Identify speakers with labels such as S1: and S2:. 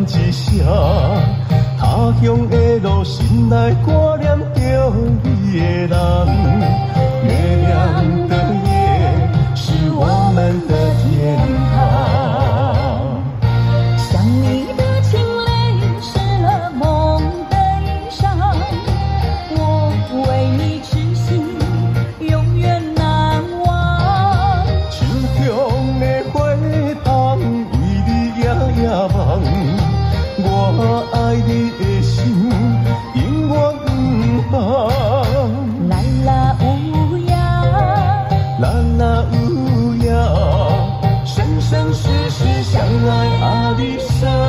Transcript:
S1: 一声，他乡的路，心内挂念着你的人。月亮的夜，是我们的天堂。
S2: 想你的情泪湿了梦的衣裳，我为你痴心，永远难忘。
S1: 手中的花香，为你夜夜梦。我爱你的心，永远不放。
S2: 啦啦乌鸦，
S1: 啦啦乌鸦，生生世世相爱阿里山。